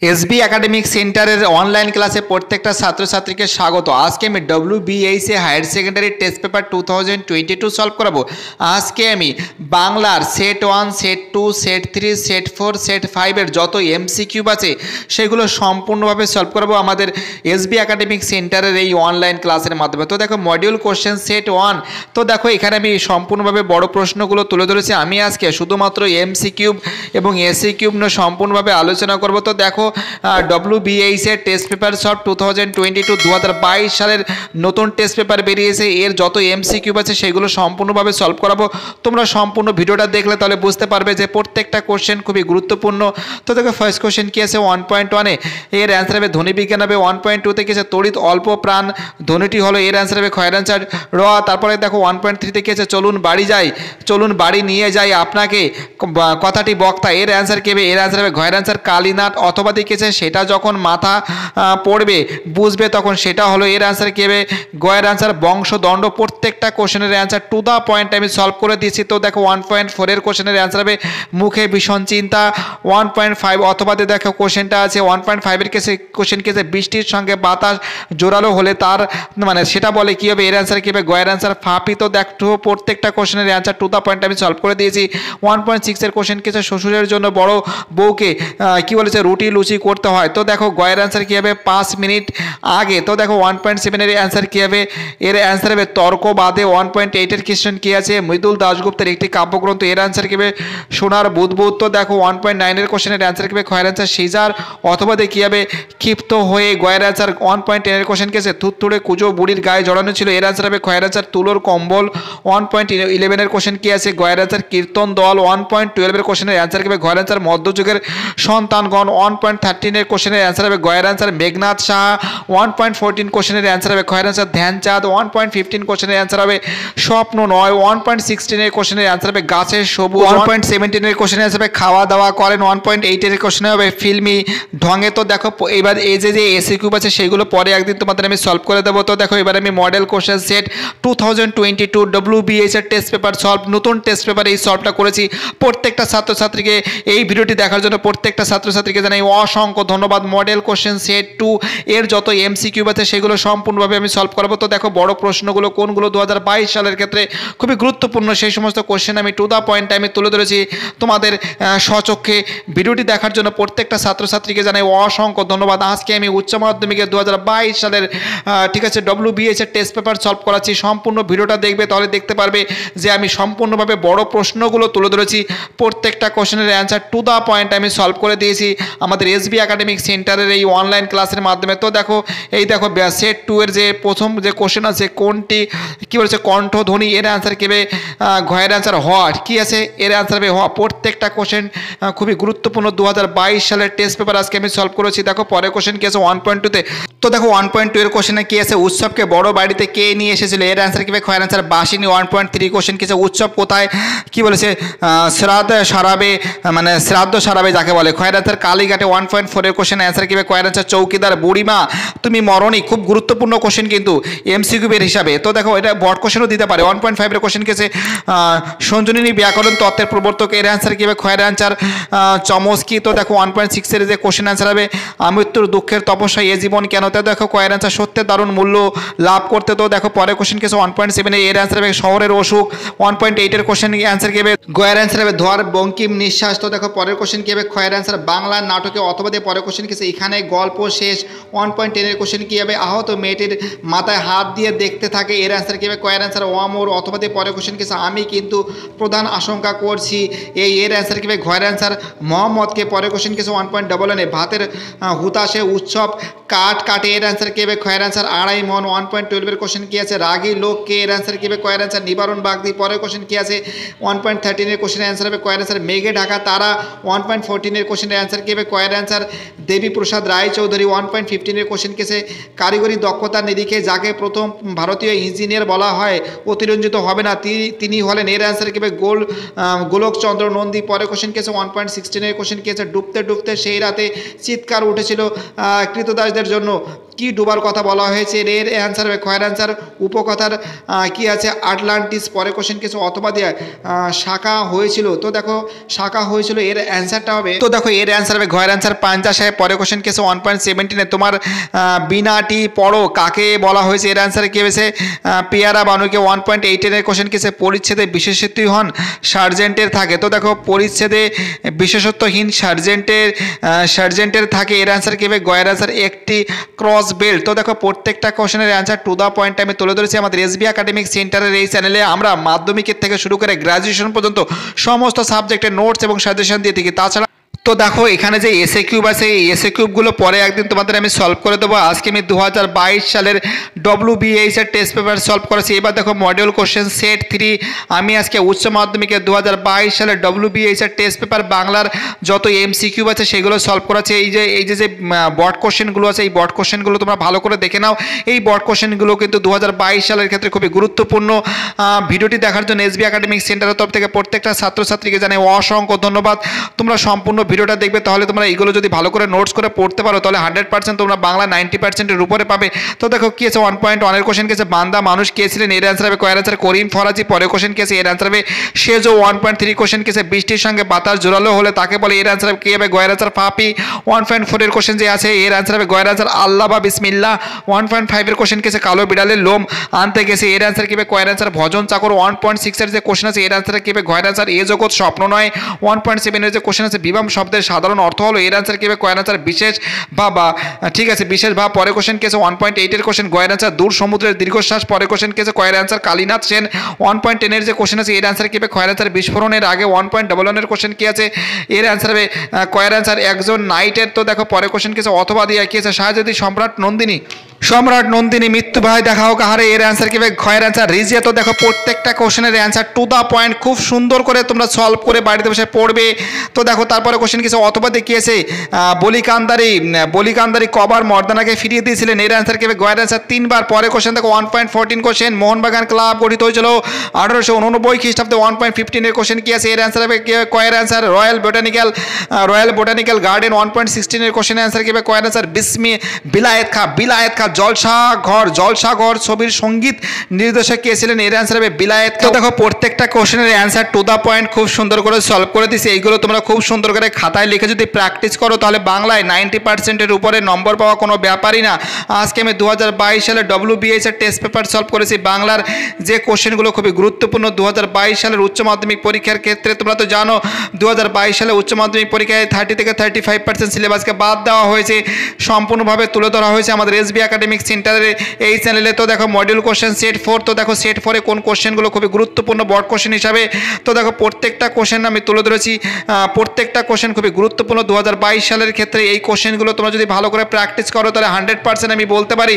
SB academic সেন্টারের online ক্লাসে প্রত্যেকটা ছাত্রছাত্রীকে স্বাগত। আজকে আমি WBHS higher secondary test paper 2022 solve করাবো। আজকে আমি বাংলার set 1, set 2, set 3, set 4, set 5 এর যত MCQ আছে সেগুলো সম্পূর্ণভাবে সলভ করাবো আমাদের এসবি একাডেমিক সেন্টারের এই অনলাইন ক্লাসের মাধ্যমে। তো দেখো মডিউল কোশ্চেন সেট 1, তো দেখো এখানে আমি সম্পূর্ণভাবে বড় প্রশ্নগুলো তুলে ধরেছি। আমি আজকে শুধুমাত্র MCQ এবং SCQ নিয়ে সম্পূর্ণভাবে আলোচনা করব। তো দেখো WBHS এর টেস্ট পেপার সব 2022 সালের নতুন টেস্ট পেপার বেরিয়েছে, এর যত MCQ আছে সেগুলো সম্পূর্ণভাবে সলভ করাবো। তোমরা সম্পূর্ণ ভিডিওটা দেখলে তাহলে বুঝতে পারবে যে প্রত্যেকটা কোশ্চেন খুবই গুরুত্বপূর্ণ। তো দেখো ফার্স্ট কোশ্চেন কি আছে 1.1 এর অ্যান্সার হবে ধ্বনি বিজ্ঞান হবে। 1.2 তে কি আছে তড়িৎ অল্প প্রাণ ধ্বনিটি হলো, এর অ্যান্সার হবে খয়ের অ্যান্সার র। তারপরে দেখো 1.3 তে কি আছে চলুন বাড়ি যাই, চলুন বাড়ি নিয়ে যাই আপনাকে কথাটি বক্তা, এর অ্যান্সার কি হবে, এর অ্যান্সার হবে ঘয়ের অ্যান্সার কালীনাথ। অথবা দেখেছে সেটা যখন মাথা পড়বে বুঝবে তখন সেটা হলো, এর অ্যান্সার কি হবে গয়ের অ্যান্সার বংশদণ্ড। প্রত্যেকটা কোশ্চেনের অ্যান্সার টু দ্য পয়েন্ট আমি সলভ করে দিয়েছি। তো দেখো 1.4 এর কোশ্চেনের অ্যান্সার হবে মুখে ভীষণ চিন্তা। 1.5 অথবা দেখো কোশ্চেনটা আছে 1.5 এর কেসে কোশ্চেন কেসে বৃষ্টির সঙ্গে বাতাস জোরালো হলে তার মানে সেটা বলে কি হবে, এর অ্যান্সার কি হবে গয়ের অ্যান্সার ফাঁপি। তো দেখো প্রত্যেকটা কোশ্চেনের অ্যান্সার টু দ্য পয়েন্ট আমি সলভ করে দিয়েছি। 1.6 এর কোশ্চেন কেসে শ্বশুরের জন্য বড় বউকে কি বলেছে রুটি লুচি করতে হয়। তো দেখো গয়ের অ্যান্সার কী হবে 5 মিনিট আগে। তো দেখো 1.7 এর অ্যান্সার কী হবে, এর অ্যান্সার হবে তর্ক বাদে। 1.8 এর কোশ্চেন কী আছে মৃদুল দাশগুপ্তের একটি কাব্যগ্রন্থ, এর অ্যান্সার কী হবে সোনার বুদবুদ। তো দেখো 1.9 এর কোশ্চেনের অ্যান্সার কী হবে খয়ের অ্যান্সার সিজার। অথবা দেখি হবে ক্ষিপ্ত হয়ে গয়ের অ্যান্সার। 1.10 এর কোশ্চেন কেছে থুতথুড়ে কুজো বুড়ির গায়ে জড়ানো ছিল, এর অ্যান্সার হবে খয়ের অ্যান্সার তুলোর কম্বল। 1.11 এর কোশ্চেন কী আছে গয়ের অ্যান্সার কীর্তন দল। 1.12 এর কোশ্চেনের অ্যান্সার কী হবে গয়ের অ্যান্সার মধ্যযুগের সন্তানগণ। 1.13 এর কোশ্চেনের অ্যান্সার হবে গয়ের অ্যান্সার মেঘনাথ সাহা। 1.14 কোশ্চেনের অ্যান্সার হবে খয়ের অ্যান্সার ধ্যানচাঁদ। 1.15 কোশ্চেনের অ্যান্সার হবে স্বপ্ন নয়। 1.16 এর কোশ্চেনের অ্যান্সার হবে গাছের সবুজ। 1.17 এর কোশ্চেনের অ্যান্সার হবে খাওয়া দাওয়া করেন। 1.8 এর কোশ্চেন হবে ফিল্মি ঢঙে। তো দেখো এবার এই যে এসিকিউ আছে সেগুলো পরে একদিন তোমাদের আমি সলভ করে দেবো। তো দেখো এবার আমি মডেল কোশ্চেন সেট 2022 WBHS এর টেস্ট পেপার সলভ, নতুন টেস্ট পেপার এই সলভটা করেছি। প্রত্যেকটা ছাত্রছাত্রীকে এই ভিডিওটি দেখার জন্য প্রত্যেকটা ছাত্রছাত্রীকে জানাই অসংখ্য ধন্যবাদ। মডেল কোশ্চেন সেট 2 এর যত MCQ আছে সেগুলো সম্পূর্ণভাবে আমি সলভ করাবো। তো দেখো বড় প্রশ্নগুলো কোনগুলো 2022 সালের ক্ষেত্রে খুবই গুরুত্বপূর্ণ সেই সমস্ত কোশ্চেন আমি টু দ্য পয়েন্টে আমি তুলে ধরেছি তোমাদের স্বচক্ষে। ভিডিওটি দেখার জন্য প্রত্যেকটা ছাত্রছাত্রীকে জানাই অসংখ্য ধন্যবাদ। আজকে আমি উচ্চ মাধ্যমিকের 2022 সালের ঠিক আছে WBHS এর টেস্ট পেপার সলভ করাচ্ছি। সম্পূর্ণ ভিডিওটা দেখবে তাহলে দেখতে পারবে যে আমি সম্পূর্ণভাবে বড় প্রশ্নগুলো তুলে ধরেছি। প্রত্যেকটা কোশ্চেনের অ্যান্সার টু দ্য পয়েন্ট আমি সলভ করে দিয়েছি আমাদের এসবি একাডেমিক সেন্টারের এই অনলাইন ক্লাসের মাধ্যমে। তো দেখো এই দেখো সেট 2 এর যে প্রথম যে কোশ্চেন আছে কোনটি কী বলেছে কণ্ঠধ্বনি, এর অ্যান্সার কেবে ঘয়ের অ্যান্সার হ। কি আছে এর অ্যান্সার হবে হ। প্রত্যেকটা কোশ্চেন খুবই গুরুত্বপূর্ণ 2022 সালের টেস্ট পেপার আজকে আমি সলভ করেছি। দেখো পরের কোশ্চেন কি আছে 1.2 তে। তো দেখো 1.2 এর কোশ্চেনে কি আছে উৎসবকে বড় বাড়িতে কে নিয়ে এসেছিল, এর অ্যান্সার কী হবে খয়ের অ্যান্সার বাসিনী। 1.3 কোশ্চেন কি আছে উৎসব কোথায় কি বলেছে শ্রাদ্ধ সারাবে, মানে শ্রাদ্ধ সারাবে যাকে বলে, খয়ের অ্যান্সার কালীঘাটে। 1.4 এর কোশ্চেন অ্যান্সার কী হবে খয়ের অ্যান্সার চৌকিদার। বুড়িমা তুমি মরণি, খুব গুরুত্বপূর্ণ কোশ্চেন কিন্তু MCQ এর হিসাবে। তো দেখো এটা বড় কোশ্চেনও দিতে পারে। 1.5 এর কোশ্চেন কেছে সঞ্জনী ব্যাকরণ তত্ত্বের প্রবর্তক, এর অ্যান্সার কী হবে খয়ের অ্যান্সার চমস্কি। তো দেখো 1.6 এর যে কোশ্চেন অ্যান্সার হবে আমৃত্যুর দুঃখের তপস্যা এ জীবন কেন। তো দেখো কয়ের অ্যান্সার সত্যের দারুণ মূল্য লাভ করতে। তো দেখো পরে কোশ্চেন কেছে 1.7 এর অ্যান্সার হবে শহরের অসুখ। 1.8 এর কোশ্চেন অ্যান্সার কী হবে গয়ের অ্যান্সার হবে ধর বঙ্কিম নিঃশ্বাস। তো দেখো পরের কোশ্চেন কী হবে খয়ের অ্যান্সার বাংলা নাটকে। অথবা দিয়ে পরের কোশ্চেন কেছে এখানে গল্প শেষ। 1.10 এর কোশ্চেন কী হবে আহত মেয়েটির মাথায় হাত দিয়ে দেখতে থাকে, এর অ্যান্সার কী হবে কয়ের অ্যান্সার অমর। অথবা দিয়ে পরের কোশ্চেন কেছে আমি কিন্তু প্রধান আশঙ্কা করছি, এর অ্যান্সার কী হবে ঘয়ের অ্যান্সার মোহাম্মদকে। পরের কোশ্চেন কেছে 1.11 ভাতের হুতাশে উৎসব কাঠ কাটে, এর অ্যান্সার কী হবে খয়ের অ্যান্সার আড়াই মন। 1.12 এর কোশ্চেন কী আছে রাগী লোককে, এর অ্যান্সার কী হবে কয়ের অ্যান্সার নিবারণ বাগদি। পরের কোশ্চেন কী আছে 1.13 এর কোশ্চেনের অ্যান্সার হবে কয়ের অ্যান্সার মেঘে ঢাকা তারা। 1.14 এর কোশ্চেনের অ্যান্সার কী হবে কয়ের অ্যান্সার দেবী প্রসাদ রায়চৌধুরী। 1.15 এর কোশ্চেন কেছে কারিগরি দক্ষতার নিরিখে যাকে প্রথম ভারতীয় ইঞ্জিনিয়ার বলা হয় অতিরঞ্জিত হবে না তিনি হলেন, এর অ্যান্সার কী হবে গোলকচন্দ্র নন্দী। পরের কোশ্চেন কেছে 1.16 এর কোশ্চেন কী আছে ডুবতে ডুবতে সেই রাতে চিৎকার উঠেছিল কৃতদাসদের জন্য, কি ডুবার কথা বলা হয়েছে, এর অ্যান্সার হবে খয়ের অ্যান্সার উপকথার কি আছে আটলান্টিস। পরে কোশ্চেন কিছু অথবা দেওয়া শাখা হয়েছিল, তো দেখো শাখা হয়েছিল এর অ্যান্সারটা হবে, তো দেখো এর অ্যান্সার হবে ঘয়ের অ্যান্সার পাঞ্জা সাহেব। পরে কোশ্চেন কিছু 1.17 তোমার বিনাটি পড়ো কাকে বলা হয়েছে, এর অ্যান্সারে কি হয়েছে পেয়ারা বানুকে। 1.18 এর কোশ্চেন কিছু পরিচ্ছেদে বিশেষত্বই হন সার্জেন্টের থাকে, তো দেখো পরিচ্ছেদে বিশেষত্বহীন সার্জেন্টের থাকে, এর অ্যান্সার কি হবে গয়ের অ্যান্সার একটি ক্রস বেল্ট। তো দেখো প্রত্যেকটা কোশ্চেনের অ্যান্সার টু দ্য পয়েন্ট আমি তুলে ধরেছি আমাদের এসবি একাডেমিক সেন্টারের এই চ্যানেলে। আমরা মাধ্যমিকের থেকে শুরু করে গ্র্যাজুয়েশন পর্যন্ত সমস্ত সাবজেক্টের নোটস এবং সাজেশন দিয়ে থাকি। তাছাড়া তো দেখো এখানে যে এসএ কিউব আছে এই এসএ কিউবগুলো পরে একদিন তোমাদের আমি সলভ করে দেবো। আজকে আমি 2022 সালের WBH এর টেস্ট পেপার সলভ করেছি। এবার দেখো মডিউল কোশ্চেন সেট 3 আমি আজকে উচ্চ মাধ্যমিকের 2022 সালের WBH এর টেস্ট পেপার বাংলার যত এমসিকিউ আছে সেগুলো সলভ করেছে। এই যে বড কোশ্চেনগুলো আছে এই বড কোশ্চেনগুলো তোমরা ভালো করে দেখে নাও। এই বড কোশ্চেনগুলো কিন্তু 2022 সালের ক্ষেত্রে খুবই গুরুত্বপূর্ণ। ভিডিওটি দেখার জন্য এসবি একাডেমিক সেন্টারের তরফ থেকে প্রত্যেকটা ছাত্রছাত্রীকে জানাই অসংখ্য ধন্যবাদ। তোমরা সম্পূর্ণ ভিডিওটা দেখবে, তাহলে তোমরা এইগুলো যদি ভালো করে নোটস করে পড়তে পারো তাহলে 100% তোমরা বাংলা 90%-এর উপরে পাবে। তো দেখো কি আছে 1.1 এর কোশ্চেন কি আছে বান্দা মানুষ কে ছিলেন, এর অ্যান্সার হবে কয়ের অ্যান্সার করিম ফরাজি। পরে কোশ্চেন কি আছে এর অ্যান্সার হবে সেজো। 1.3 কোশ্চেন কি আছে বৃষ্টির সঙ্গে বাতাস জোরালো হলে তাকে বলে, এর অ্যান্সার কি হবে গয়ের অ্যান্সার ফাপি। 1.4 এর কোশ্চেন যে আছে এর অ্যান্সার হবে গয়ের অ্যান্সার আল্লাহ বা বিসমিল্লাহ। 1.5 এর কোশ্চেন কি আছে কালো বিড়ালের লোম আনতে গেছে, এর অ্যান্সার কি হবে কয়ের অ্যান্সার ভজন চাকর। 1.6 এর যে কোশ্চেন আছে এর অ্যান্সার কি হবে গয়ের অ্যান্সার এ জগৎ স্বপ্ন নয়। 1.7 এর যে কোশ্চেন আছে বিবাম শব্দের সাধারণ অর্থ হলো, এর অ্যান্সার কি হবে কয়ের অ্যান্সার বিশেষ বা ঠিক আছে বিশেষ ভাব। পরে কোশ্চেন কি আছে 1.8 এর কোশ্চেন গয়ের অ্যান্সার দূর সমুদ্রের দীর্ঘশ্বাস। পরে কোশ্চেন কি আছে কয়ের অ্যান্সার কালীনাথ সেন। 1.10 এর যে কোশ্চেন আছে এর অ্যান্সার কি হবে কয়ের অ্যান্সার বিস্ফোরণের আগে। 1.11 এর কোশ্চেন কি আছে এর অ্যান্সার হবে কয়ের অ্যান্সার একজন নাইটের। তো দেখো পরে কোশ্চেন কি আছে অথবা দিয়ে কি আছে শাহজাদি সম্রাট নন্দিনী মৃত্যু ভাই দেখাও কাহারে, এর অ্যান্সার কি হবে খয়ের অ্যান্সার রিজিয়া। তো দেখো প্রত্যেকটা কোশ্চেনের অ্যান্সার টু দ্য পয়েন্ট খুব সুন্দর করে তোমরা সলভ করে বাড়িতে বসে পড়বে। তো দেখো তারপরে কোশ্চেন কিছু অথবা দেখিয়েছে বলিকান্দারি কবার মর্দানাকে ফিরিয়ে দিয়েছিলেন, এর অ্যান্সার কি হবে গয়ের অ্যান্সার 3 বার। পরে কোশ্চেন দেখো 1.14 কোশ্চেন মোহনবাগান ক্লাব গঠিত হয়েছিল 1889 খ্রিস্টাব্দে। 1.15 এর কোশ্চেন কি আছে এর অ্যান্সার হবে কয়ের অ্যান্সার রয়্যাল বোটানিক্যাল গার্ডেন। 1.16 এর কোশ্চেন অ্যান্সার কি হবে কয়ের অ্যান্সার বিলায়েত খা। জলসাঘর ছবির সঙ্গীত নির্দেশক কে ছিলেন, এর অ্যান্সার হবে বিলায়েত। তো দেখো প্রত্যেকটা কোশ্চেনের অ্যান্সার টু দ্য পয়েন্ট খুব সুন্দর করে সলভ করে দিয়েছি। এইগুলো তোমরা খুব সুন্দর করে খাতায় লিখে যদি প্র্যাকটিস করো তাহলে বাংলায় 90%-এর উপরে নম্বর পাওয়া কোনো ব্যাপারই না। আজকে আমি 2022 সালের WBH এর টেস্ট পেপার সলভ করেছি। বাংলার যে কোশ্চেনগুলো খুবই গুরুত্বপূর্ণ 2022 সালের উচ্চ মাধ্যমিক পরীক্ষার ক্ষেত্রে তোমরা তো জানো 2022 সালে উচ্চ মাধ্যমিক পরীক্ষায় 30 থেকে 35% সিলেবাসকে বাদ দেওয়া হয়েছে, সম্পূর্ণভাবে তুলে ধরা হয়েছে আমাদের এসবি একাডেমিক সেন্টারের এই চ্যানেলে। তো দেখো মডিউল কোশ্চেন সেট 4, তো দেখো সেট 4 কোন কোশ্চেনগুলো খুবই গুরুত্বপূর্ণ বড় কোশ্চেন হিসাবে। তো দেখো প্রত্যেকটা কোশ্চেন আমি তুলে ধরেছি, প্রত্যেকটা কোশ্চেন খুবই গুরুত্বপূর্ণ 2022 সালের ক্ষেত্রে। এই কোশ্চেনগুলো তোমরা যদি ভালো করে প্র্যাকটিস করো তাহলে 100% আমি বলতে পারি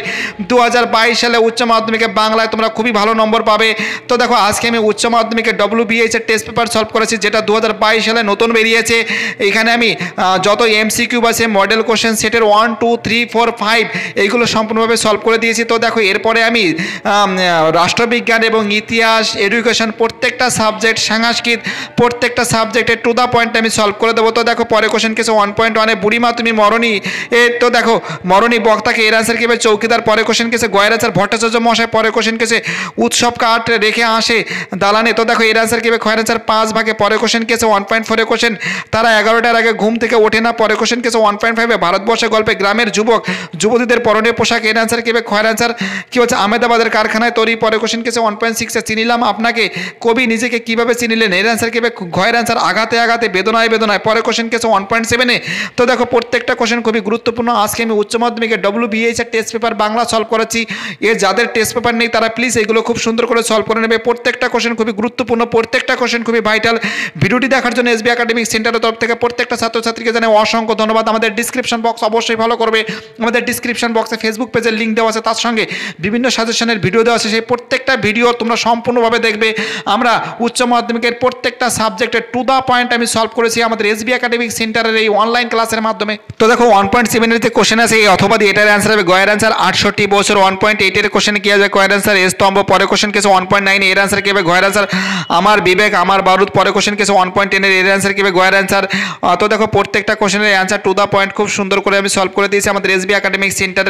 2022 সালে উচ্চ মাধ্যমিকে বাংলায় তোমরা খুবই ভালো নম্বর পাবে। তো দেখো আজকে আমি উচ্চ মাধ্যমিকে WBH এর টেস্ট পেপার সলভ করেছি যেটা 2022 সালে নতুন বেরিয়েছে। এখানে আমি যত এমসিকিউ আছে মডেল কোশ্চেন সেটের 1, 2, 3, 4, 5 এইগুলো সম্পূর্ণভাবে সলভ করে দিয়েছি। তো দেখো এরপরে আমি রাষ্ট্রবিজ্ঞান এবং ইতিহাস এডুকেশন প্রত্যেকটা সাবজেক্ট সংস্কৃত প্রত্যেকটা সাবজেক্টের টু দ্য পয়েন্ট আমি সলভ করে দেবো। তো দেখো পরে কোশ্চেন কেছে 1.1 এ বুড়িমা তুমি মরণী তো দেখো মরণী বক্তাকে এর আনসার কি হবে চৌকিদার। পরে কোশ্চেন কেছে গয়ের আনসার ভট্টাচার্য মশাই। পরে কোশ্চেন কেছে উৎসব কাঠ রেখে আসে দালানে। তো দেখো এর আনসার কি হবে খয়ের আনসার 5 ভাগে। পরে কোশ্চেন কেছে 1.4 এ কোশ্চেন তারা 11টার আগে ঘুম থেকে ওঠে না। পরে কোশ্চেন কেছে 1.5 এ ভারতবর্ষে গল্পে গ্রামের যুবতীদের পরনে পোশাক। এর আনসার কি হবে খয়ের আনসার কি হচ্ছে আহমেদাবাদের কারখানায় তৈরি। পরে কোশ্চেন কেছে 1.6 এ চিনিলাম আপনাকে কবি নিজেকে কিভাবে চিনিলেন। এর আনসার কি হবে ঘয়ের আনসার আঘাতে আঘাতে বেদনায় বেদনায়। পরে কোশ্চেন কেছে 1.7 এ। তো দেখো প্রত্যেকটা কোশ্চেন খুবই গুরুত্বপূর্ণ। আজকে আমি উচ্চ মাধ্যমিকের WBH এর টেস্ট পেপার বাংলা সলভ করেছি। যাদের টেস্ট পেপার নেই তারা প্লিজ এগুলো খুব সুন্দর করে সলভ করে নেবে। প্রত্যেকটা কোশ্চেন খুবই গুরুত্বপূর্ণ, প্রত্যেকটা কোশ্চেন খুবই ভাইটাল। ভিডিওটি দেখার জন্য এসবি একাডেমিক সেন্টারের তরফ থেকে প্রত্যেকটা ছাত্রছাত্রীকে জানাই অসংখ্য ধন্যবাদ। আমাদের ডিসক্রিপশন বক্স অবশ্যই ফলো করবে। আমাদের ডিসক্রিপশন বক্সে ফেসবুক পেজের লিঙ্ক দেওয়া আছে, তার সঙ্গে বিভিন্ন সাজেশনের ভিডিও দেওয়া আছে। সেই প্রত্যেকটা ভিডিও তোমরা সম্পূর্ণভাবে দেখবে। আমরা উচ্চ মাধ্যমিকের প্রত্যেকটা সাবজেক্টের টু দ্য পয়েন্ট আমি সলভ করেছি আমাদের এসবি একাডেমিক সেন্টারের এই অনলাইন ক্লাসের মাধ্যমে। তো দেখো 1.7 এর যে কোশ্চেন আছে এই অথবা দিয়ে এটার অ্যান্সার হবে গয়ের অ্যান্সার 68 বছর। 1.8 এর কোশ্চেন কি আছে গয়ের অ্যান্সার স্তম্ভ। পরে কোশ্চেন কেছে 1.9 এর অ্যান্সার কি হবে গয়ের অ্যান্সার আমার বিবেক আমার বারুদ। পরে কোশ্চেন কেছে 1.10 এর অ্যান্সার কি হবে গয়ের অ্যান্সার। তো দেখো প্রত্যেকটা কোশ্চেনের অ্যান্সার টু দ্য পয়েন্ট খুব সুন্দর করে আমি সলভ করে দিয়েছি আমাদের এসবি একাডেমিক সেন্টারের এই চ্যানেলে।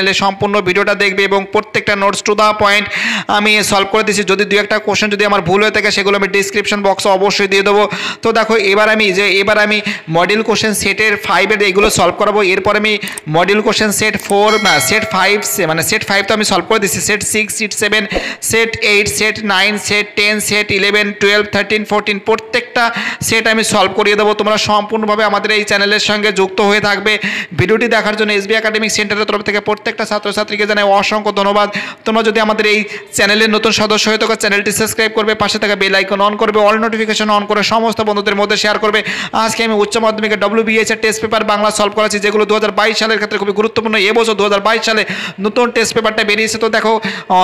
চ্যানেলে সম্পূর্ণ ভিডিওটা দেখবে এবং প্রত্যেকটা নোটস টু দ্য পয়েন্ট আমি সলভ করে দিচ্ছি। যদি দু একটা কোশ্চেন যদি আমার ভুল হয়ে থাকে সেগুলো আমি ডিসক্রিপশন বক্সে অবশ্যই দিয়ে দেবো। তো দেখো এবার আমি মডেল কোশ্চেন সেটের 5-এর এগুলো সলভ করাবো। এরপর আমি মডেল কোশ্চেন সেট 4 সেট 5 মানে সেট 5 তো আমি সলভ করে দিচ্ছি, set 6 set 7 set 8 set 9 set 10 set 11 12 13 14 প্রত্যেকটা সেট আমি সলভ করিয়ে দেবো। তোমরা সম্পূর্ণভাবে আমাদের এই চ্যানেলের সঙ্গে যুক্ত হয়ে থাকবে। ভিডিওটি দেখার জন্য এসবি একাডেমিক সেন্টারের তরফ থেকে প্রত্যেকটা ছাত্রছাত্রীকে জানাই অসংখ্য ধন্যবাদ। তোমরা যদি আমাদের এই চ্যানেলের নতুন সদস্য হয়ে থাকো চ্যানেলটি সাবস্ক্রাইব করবে, পাশে থাকা বেল আইকন অন করবে, অল নোটিফিকেশন অন করে সমস্ত বন্ধুদের মধ্যে শেয়ার করবে। আজকে আমি উচ্চ মাধ্যমিকের WBS এর টেস্ট পেপার বাংলা সলভ করাচ্ছি, যেগুলো 2022 সালের ক্ষেত্রে খুবই গুরুত্বপূর্ণ। এবছর 2022 সালে নতুন টেস্ট পেপারটা বেরিয়েছে। তো দেখো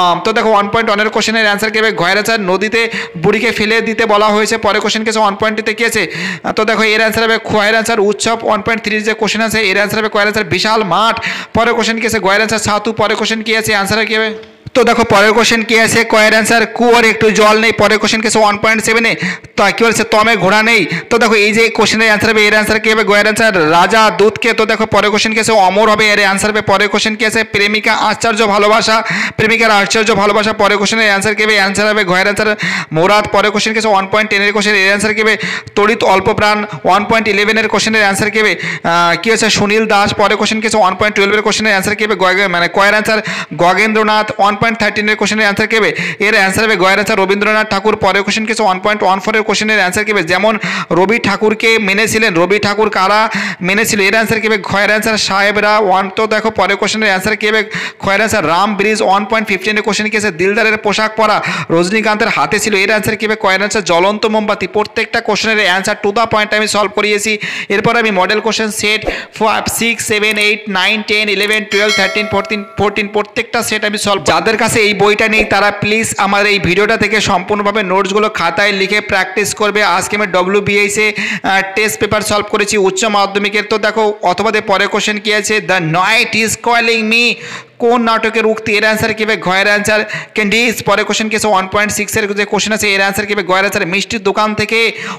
1.1 কোশ্চেনের অ্যান্সার কেবে ঘয়ের আচার নদীতে বুড়িকে ফেলে দিতে বলা হয়েছে। পরে কোশ্চেন কেছে 1.2 কি আছে? তো দেখো এর অ্যান্সার হবে খয়ের আচার। উৎসব 1.3 যে কোশ্চেন আছে এর অ্যান্সার হবে কয়ের আচার বিশাল মাঠ। পরে কোশ্চেন কি আছে? গয়ের আচার ছাতু। পরে কোশ্চেন কি আছে? অ্যান্সার কি হবে? তো দেখো পরের কোশ্চেন কি আছে? কয়ের অ্যান্সার কুয়োর একটু জল নেই। পরের কোশ্চেন কি আছে? 1.7 তো কি বলছে? তমে ঘোড়া নেই। তো দেখো এই যে কোশ্চেনের অ্যান্সার হবে এর অ্যান্সার কি হবে? গয়ের অ্যান্সার রাজা দুধকে। তো দেখো পরের কোশ্চেন কি আছে? অমর হবে এর অ্যান্সার হবে। পরের কোশ্চেন কি আছে? প্রেমিকা আশ্চর্য ভালোবাসা, প্রেমিকার আশ্চর্য ভালোবাসা। পরের কোশ্চেনের অ্যান্সার কি হবে? অ্যান্সার হবে গয়ের অ্যান্সার মোরাদ। পরের কোশ্চেন কি আছে? 1.10 এর কোশ্চেন এর অ্যান্সার কি হবে? তড়িৎ অল্প প্রাণ। 1.11 এর কোশ্চেনের অ্যান্সার কি হবে? কি হচ্ছে? সুনীল দাস। পরের কোশ্চেন কি আছে? 1.12 এর কোশ্চেনের অ্যান্সার কি হবে? মানে কয়ের অ্যান্সার গগেন্দ্রনাথ। 1.13 এর কোশ্চেনের অ্যান্সার কি হবে? এর অ্যান্সার হবে গয়ের অ্যান্সার রবীন্দ্রনাথ ঠাকুর। পরের কোশ্চেন কি আছে? 1.14 এর কোশ্চেনের অ্যান্সার কি হবে? যেমন রবি ঠাকুরকে মেনেছিলেন, রবি ঠাকুর কারা মেনেছিল? এর অ্যান্সার কি হবে? খয়ের অ্যান্সার সাহেবরা। তো দেখো পরের কোশ্চেনের অ্যান্সার কি হবে? খয়ের অ্যান্সার রাম ব্রিজ। 1.15 এর কোশ্চেন কি আছে? দিলদারের পোশাক পরা রজনীকান্তের হাতে ছিল। এর অ্যান্সার কি হবে? কয়ের অ্যান্সার জ্বলন্ত মোমবাতি। প্রত্যেকটা কোশ্চেনের অ্যান্সার টু দ্য পয়েন্ট আমি সলভ করিয়েছি। এরপর আমি মডেল কোশ্চেন সেট 5 6 7 8 9 10 11 12 13 14 প্রত্যেকটা সেট আমি সলভ। যাদের কাছে এই বইটা নেই তারা প্লিজ আমার এই ভিডিওটা থেকে সম্পূর্ণভাবে নোটসগুলো খাতায় লিখে প্র্যাকটিস করবে। আজকে আমি WBS টেস্ট পেপার সলভ করেছি উচ্চ মাধ্যমিকের। তো দেখো অথবা পরের কোশ্চেন কি আছে? The night is calling me কোন নাটকের উক্তি? এর অ্যান্সার কি হবে? ঘয়ের অ্যান্সার ক্যান্ডিস। পরে কোশ্চেন কি আছে? 1.6 এর যে কোশ্চেন আছে এর অ্যান্সার কি হবে? ঘয়ের অ্যান্সার মিষ্টির দোকান থেকে।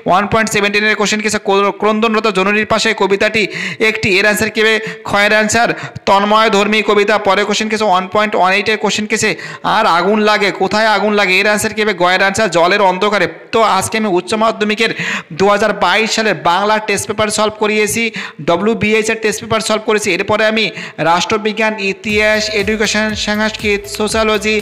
1.17 এর কোশ্চেন কি আছে? ক্রন্দনরত জননীর পাশে কবিতাটি একটি। এর অ্যান্সার কি হবে? ক্ষয়ের অ্যান্সার তন্ময় ধর্মী কবিতা। পরে কোশ্চেন কি আছে? 1.18 এর কোশ্চেন কি আছে? আর আগুন লাগে কোথায়? আগুন লাগে। এর অ্যান্সার কি হবে? ঘয়ের অ্যান্সার জলের অন্ধকারে। তো আজকে আমি উচ্চ মাধ্যমিকের 2022 সালের বাংলা টেস্ট পেপার সলভ করিয়েছি, WBS এর টেস্ট পেপার সলভ করেছি। এরপরে আমি রাষ্ট্রবিজ্ঞান, ইতিহাস, এডুকেশন, সংস্কৃত, সোশ্যালজি,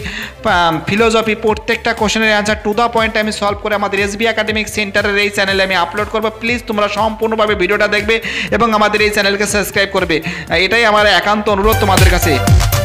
ফিলোসফি প্রত্যেকটা কোশ্চেনের অ্যান্সার টু দ্য পয়েন্ট আমি সলভ করে আমাদের এসবি একাডেমিক সেন্টারের এই চ্যানেলে আমি আপলোড করবো। প্লিজ তোমরা সম্পূর্ণভাবে ভিডিওটা দেখবে এবং আমাদের এই চ্যানেলকে সাবস্ক্রাইব করবে, এটাই আমার একান্ত অনুরোধ তোমাদের কাছে।